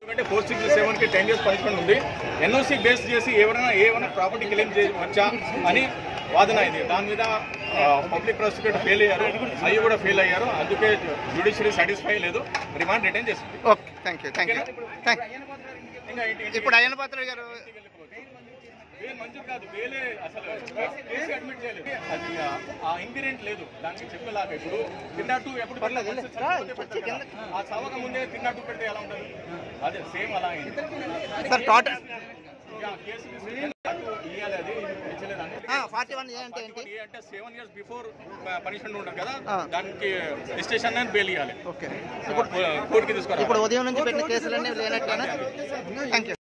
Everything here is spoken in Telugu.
ఎందుకంటే 467 కి 10 years పనిష్మెంట్ ఉంది. ఎన్ఓసి బేస్ చేసి ఏమైనా ప్రాపర్టీ క్లెయిమ్ చేయవచ్చా అని వాదన ఇది. దాని మీద పబ్లిక్ ప్రాసిక్యూటర్ ఫెయిల్ అయ్యారు, అవి కూడా ఫెయిల్ అయ్యారు. అందుకే జ్యుడిషియరీ సాటిస్ఫై లేదు, రిమాండ్ రిటైన్ చేస్తుంది. Okay, thank you. ఇప్పుడు అయ్యన్న పాత్రుడు గారు మంజూరు కాదు, వేలే అసలు కేసు అడ్మిట్ చేయలేదు. అది ఆ ఇంగ్రీడియంట్ లేదు దానికి చెప్పేలాగా. ఇప్పుడు తిన్నట్టు ఎప్పుడు ఆ చవక ముందే తిన్నట్టు పెడితే ఎలా ఉంటుంది? అదే సేమ్ అలా అయింది సార్. టోటల్ కేసు ఇవ్వాలి. అది తెచ్చలేదండి. 41 ఏ అంటే ఏంటి? అంటే 7 years బిఫోర్ పనిష్మెంట్ ఉంటుంది కదా, దానికి స్టేషన్ బెయిల్ ఇవ్వాలి. ఓకే, కోర్టుకి తీసుకోవాలి. ఇప్పుడు ఉదయం నుంచి పెట్టిన కేసులన్నీ లేనట్టేనా? Thank you.